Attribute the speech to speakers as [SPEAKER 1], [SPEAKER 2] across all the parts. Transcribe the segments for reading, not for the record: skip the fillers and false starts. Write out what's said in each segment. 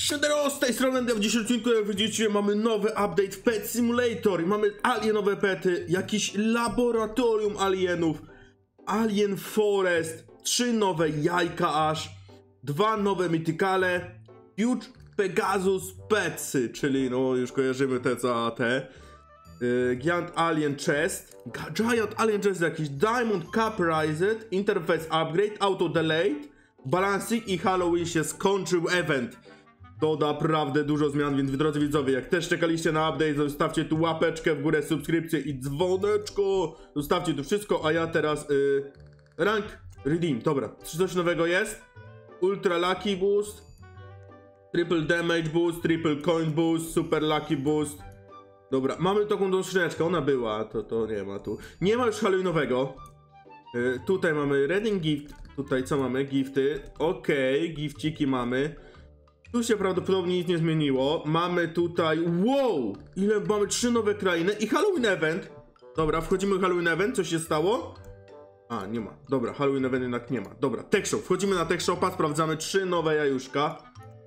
[SPEAKER 1] Siadero, z tej strony w dzisiejszym odcinku, jak widzicie, mamy nowy update w Pet Simulator i mamy alienowe pety, jakiś laboratorium alienów, Alien Forest, 3 nowe jajka aż, 2 nowe mythicale, Huge Pegasus Petsy, czyli no już kojarzymy te co te, Giant Alien Chest, jakiś Diamond Cap Raised, Interface Upgrade, Auto Delayed, Balancing i Halloween się skończył event. To naprawdę dużo zmian, więc drodzy widzowie, jak też czekaliście na update, zostawcie tu łapeczkę w górę, subskrypcję i dzwoneczko. Zostawcie tu wszystko, a ja teraz rank redeem. Dobra, czy coś nowego jest? Ultra Lucky Boost, Triple Damage Boost, Triple Coin Boost, Super Lucky Boost. Dobra, mamy taką tą skrzyneczkę, ona była, to nie ma tu. Nie ma już Halloweenowego. Tutaj mamy Reading Gift, tutaj co mamy? Gifty, okej, gifciki mamy. Tu się prawdopodobnie nic nie zmieniło. Mamy tutaj, wow! Ile mamy? 3 nowe krainy i Halloween Event. Dobra, wchodzimy w Halloween Event, co się stało? A, nie ma, dobra, Halloween Event jednak nie ma. Dobra, Tech Shop, wchodzimy na Tech Shopa, sprawdzamy 3 nowe jajuszka.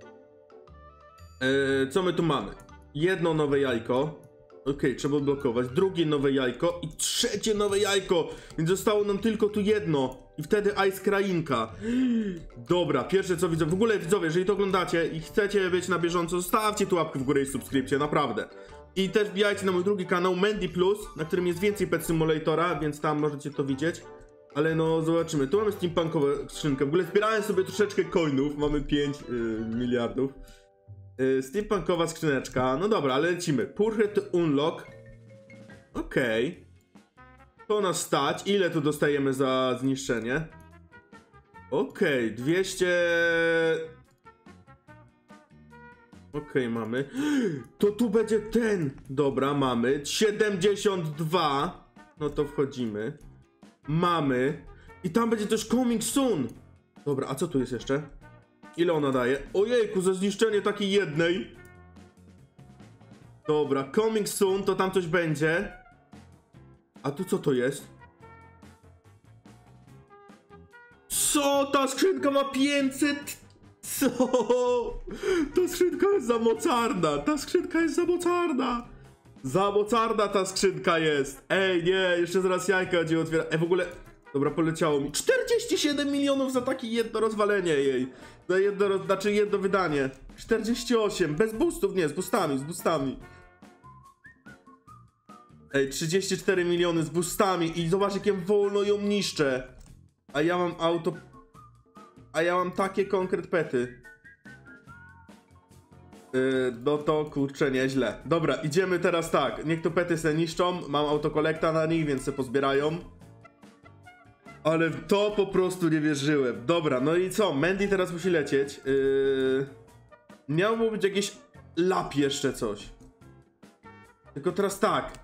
[SPEAKER 1] Co my tu mamy? Jedno nowe jajko. Okej, trzeba odblokować. Drugie nowe jajko i trzecie nowe jajko. Więc zostało nam tylko tu jedno. I wtedy Ice Krainka. Dobra, pierwsze co widzę. W ogóle widzowie, jeżeli to oglądacie i chcecie być na bieżąco, zostawcie tu łapkę w górę i subskrypcję, naprawdę. I też wbijajcie na mój drugi kanał Mandy Plus, na którym jest więcej Pet Simulatora, więc tam możecie to widzieć. Ale no, zobaczymy. Tu mamy steampunkową skrzynkę. W ogóle zbierałem sobie troszeczkę coinów. Mamy 5 miliardów. Steampunkowa skrzyneczka. No dobra, ale lecimy. Purchase to unlock. Okej. To nas stać. Ile tu dostajemy za zniszczenie? Okej, 200... Okej, mamy. To tu będzie ten. Dobra, mamy. 72. No to wchodzimy. Mamy. I tam będzie też coming soon. Dobra, a co tu jest jeszcze? Ile ona daje? Ojejku, za zniszczenie takiej jednej. Dobra, coming soon, to tam coś będzie. A tu co to jest? Co? Ta skrzynka ma 500? Co? Ta skrzynka jest za mocarna. Ta skrzynka jest za mocarna. Za mocarna ta skrzynka jest. Ej, nie, jeszcze zaraz jajka będzie otwierać. W ogóle... Dobra, poleciało mi. 47 milionów za takie jedno rozwalenie jej. Za jedno, znaczy jedno wydanie. 48, bez boostów, nie, z boostami. Ej, 34 miliony z boostami i zobacz jakie wolno ją niszczę. A ja mam auto... A ja mam takie konkret pety. No to kurczę nieźle. Dobra, idziemy teraz tak. Niech to pety se niszczą. Mam autokolekta na nich, więc se pozbierają. Ale w to po prostu nie wierzyłem. Dobra, no i co? Mandy teraz musi lecieć. Miało być jakieś lab jeszcze coś. Tylko teraz tak.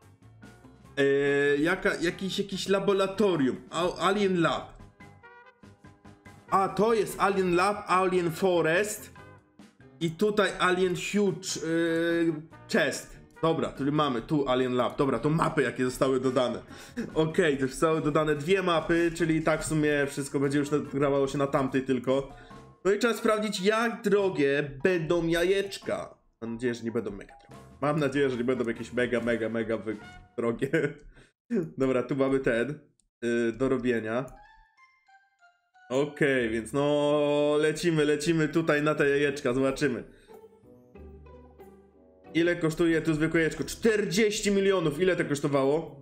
[SPEAKER 1] Jakiś laboratorium. Alien Lab. A, to jest Alien Lab, Alien Forest. I tutaj Alien Huge Chest. Dobra, który mamy tu Alien Lab. Dobra, to mapy jakie zostały dodane. Okej, to zostały dodane 2 mapy, czyli tak w sumie wszystko będzie już grało się na tamtej tylko. No i trzeba sprawdzić, jak drogie będą jajeczka. Mam nadzieję, że nie będą mega drogie. Mam nadzieję, że nie będą jakieś mega drogie. Dobra, tu mamy ten do robienia. Okej, więc no lecimy tutaj na te jajeczka, zobaczymy. Ile kosztuje tu zwykłe jajeczko? 40 milionów. Ile to kosztowało?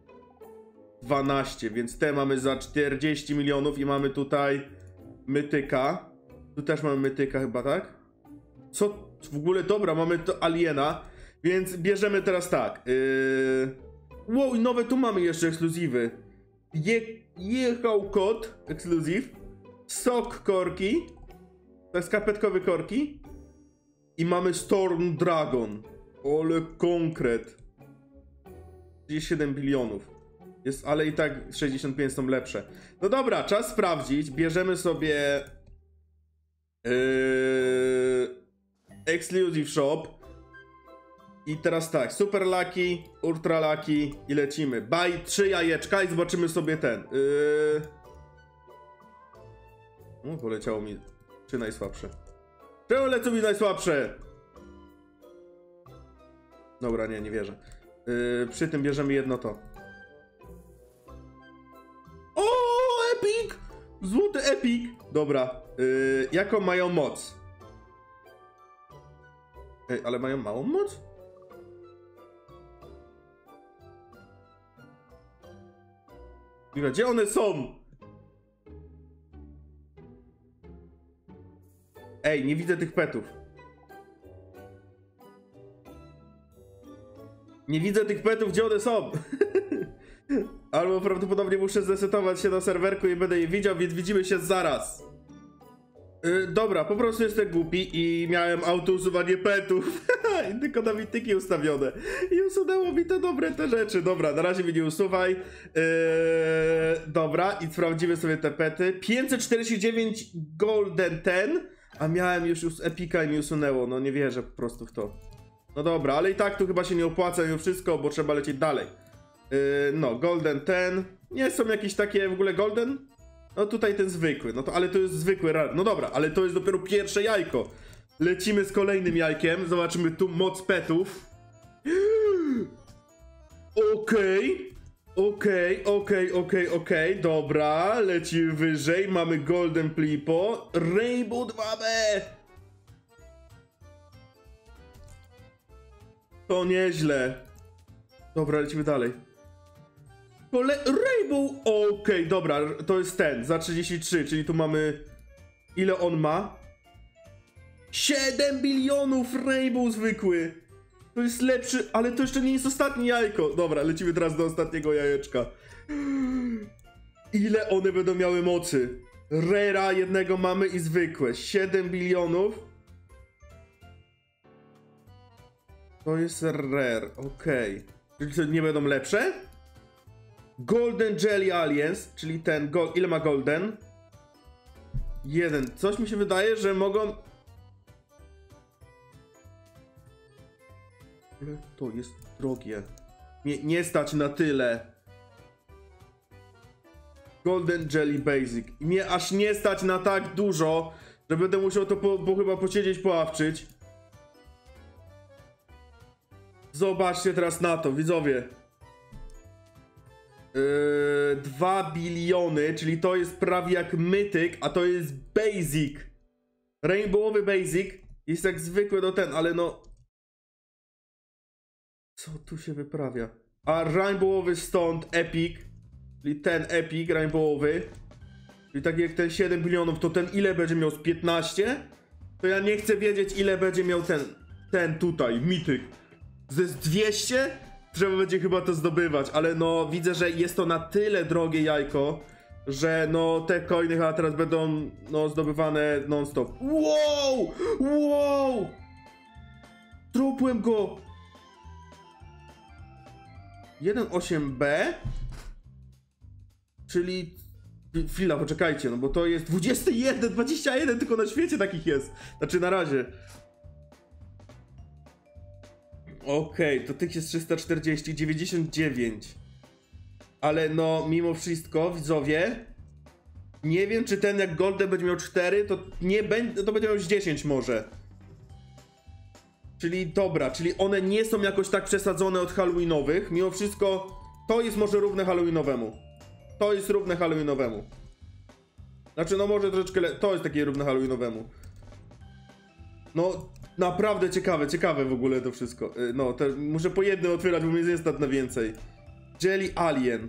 [SPEAKER 1] 12, więc te mamy za 40 milionów i mamy tutaj mytyka. Tu też mamy mytyka chyba, tak? Co? W ogóle dobra, mamy to aliena. Więc bierzemy teraz tak. Wow, i nowe tu mamy jeszcze ekskluzywy. Jechał kod ekskluzyw. Sok korki. To jest skarpetkowy korki. I mamy Storm Dragon. Ole konkret. 37 bilionów. Jest, ale i tak 65 są lepsze. No dobra, czas sprawdzić. Bierzemy sobie Exclusive Shop. I teraz tak, Super Lucky, Ultra Lucky i lecimy. Buy 3 jajeczka i zobaczymy sobie ten. Poleciało mi 3 najsłabsze. Czemu lecą mi najsłabsze? Dobra, nie wierzę. Przy tym bierzemy jedno to. O, epic! Złoty epic! Dobra, jaką mają moc? Ej, ale mają małą moc? Gdzie one są? Ej, nie widzę tych petów. Nie widzę tych petów, gdzie one są? Albo prawdopodobnie muszę zresetować się na serwerku i będę je widział, więc widzimy się zaraz. Dobra, po prostu jestem głupi i miałem autousuwanie petów. I tylko na mityki ustawione. I usunęło mi te dobre te rzeczy. Dobra, na razie mnie nie usuwaj. Dobra, i sprawdzimy sobie te pety. 549 golden ten, a miałem już epika i mi usunęło. No nie wierzę po prostu w to. No dobra, ale i tak tu chyba się nie opłaca mimo wszystko, bo trzeba lecieć dalej. No, golden ten. Nie są jakieś takie w ogóle golden? No tutaj ten zwykły, no to ale to jest zwykły rar. No dobra, ale to jest dopiero pierwsze jajko. Lecimy z kolejnym jajkiem, zobaczymy tu moc petów. Okej, dobra, lecimy wyżej, mamy golden plipo, rainbow 2B. To nieźle. Dobra, lecimy dalej. Rainbow! Okej, dobra, to jest ten, za 33, czyli tu mamy... Ile on ma? 7 bilionów Rainbow zwykły! To jest lepszy, ale to jeszcze nie jest ostatnie jajko. Dobra, lecimy teraz do ostatniego jajeczka. Ile one będą miały mocy? Rera jednego mamy i zwykłe. 7 bilionów. To jest rare, okej. Czyli to nie będą lepsze? Golden Jelly Aliens, czyli ten, ile ma golden? 1. Coś mi się wydaje, że mogą... To jest drogie. Nie stać na tyle. Golden Jelly Basic. Mnie aż nie stać na tak dużo, że będę musiał to chyba posiedzieć, poławczyć. Zobaczcie teraz na to, widzowie. 2 biliony, czyli to jest prawie jak mytyk, a to jest basic. Rainbowowy basic jest jak zwykły do ten, ale no... Co tu się wyprawia? A rainbowowy stąd epic, czyli ten epic rainbowowy, czyli tak jak ten 7 bilionów, to ten ile będzie miał z 15? To ja nie chcę wiedzieć ile będzie miał ten tutaj, mityk. Ze 200? Trzeba będzie chyba to zdobywać, ale no widzę, że jest to na tyle drogie jajko, że no te coiny chyba teraz będą no zdobywane non-stop. Wow! Wow! Dropłem go! 1.8b? Czyli... Chwila, poczekajcie, no bo to jest 21, 21 tylko na świecie takich jest. Znaczy na razie. Okej, to tych jest 340, 99. Ale no, mimo wszystko, widzowie, nie wiem, czy ten jak Golden będzie miał 4, to nie będzie, to będzie miał już 10 może. Czyli dobra, czyli one nie są jakoś tak przesadzone od halloweenowych. Mimo wszystko, to jest może równe halloweenowemu. To jest równe halloweenowemu. Znaczy, no może troszeczkę, to jest takie równe halloweenowemu. No... Naprawdę ciekawe w ogóle to wszystko. No, muszę po jednym otwierać, bo mnie jest stać na więcej. Jelly Alien.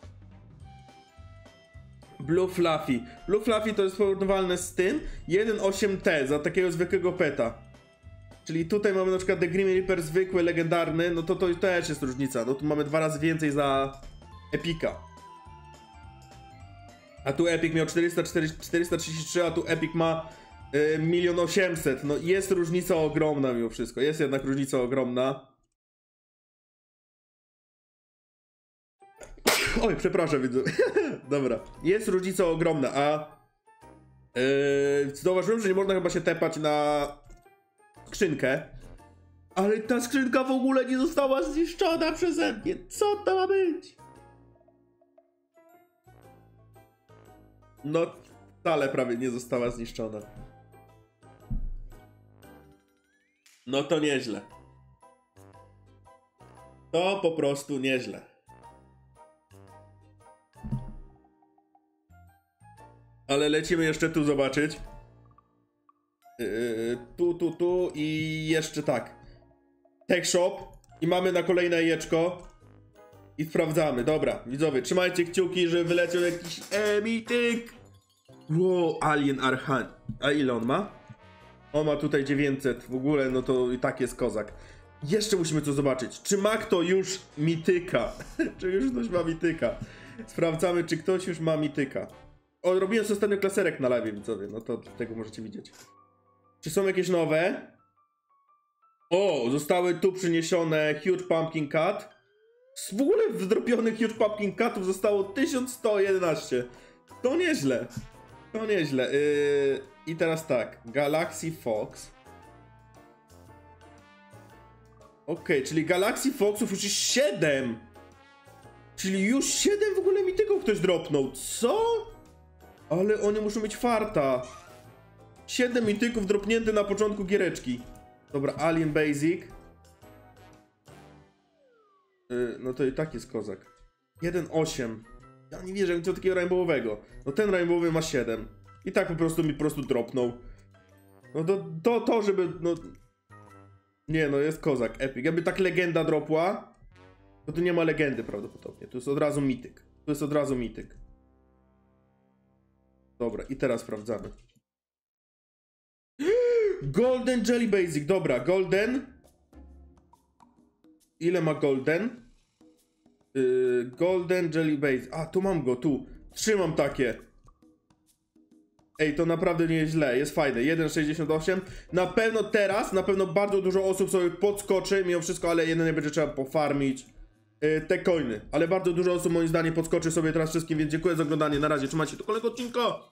[SPEAKER 1] Blue Fluffy. Blue Fluffy to jest porównywalne z tym 1.8T za takiego zwykłego peta. Czyli tutaj mamy na przykład The Grim Reaper zwykły, legendarny, no to też jest różnica. No tu mamy 2 razy więcej za Epika. A tu Epic miał 433, a tu Epic ma 1 800 000. No jest różnica ogromna mimo wszystko. Jest jednak różnica ogromna. Oj, przepraszam, widzę. Dobra. Jest różnica ogromna, a zauważyłem, że nie można chyba się tepać na skrzynkę. Ale ta skrzynka w ogóle nie została zniszczona przeze mnie. Co to ma być? No, wcale prawie nie została zniszczona. No to nieźle. To po prostu nieźle. Ale lecimy jeszcze tu zobaczyć. Tu i jeszcze tak. Tech Shop. I mamy na kolejne jajeczko. I sprawdzamy. Dobra, widzowie, trzymajcie kciuki, że wyleciał jakiś mityk. Wow, Alien Archan. A ile on ma? On ma tutaj 900. W ogóle, no to i tak jest kozak. Jeszcze musimy to zobaczyć. Czy ma kto już mityka? Czy już ktoś ma mityka? Sprawdzamy, czy ktoś już ma mityka. O, robiłem sobie ostatnio klaserek na live, widzowie. No to tego możecie widzieć. Czy są jakieś nowe? O, zostały tu przyniesione Huge Pumpkin Cat. W ogóle wdropionych Huge Pumpkin Catów zostało 1111. To nieźle. To nieźle. I teraz tak. Galaxy Fox. Okej, czyli Galaxy Foxów już jest 7. Czyli już 7 w ogóle mityków ktoś dropnął. Co? Ale oni muszą mieć farta. 7 mityków dropnięte na początku giereczki. Dobra, Alien Basic. No to i tak jest kozak. 1,8. Ja nie wierzę, co takiego rainbowowego. No ten rainbowowy ma 7. I tak po prostu dropnął. No to żeby, no... Nie, no jest kozak, epic. Jakby tak legenda dropła, to tu nie ma legendy prawdopodobnie. Tu jest od razu mityk. Tu jest od razu mityk. Dobra, i teraz sprawdzamy. Golden Jelly Basic, dobra, Golden. Ile ma Golden? Golden Jelly Basic. A, tu mam go, tu. Trzymam takie. Ej, to naprawdę nie jest źle, jest fajne. 1,68. Na pewno teraz, bardzo dużo osób sobie podskoczy, mimo wszystko, ale jedynie będzie trzeba pofarmić te coiny. Ale bardzo dużo osób moim zdaniem podskoczy sobie teraz wszystkim, więc dziękuję za oglądanie. Na razie, trzymajcie się do kolejnego odcinka.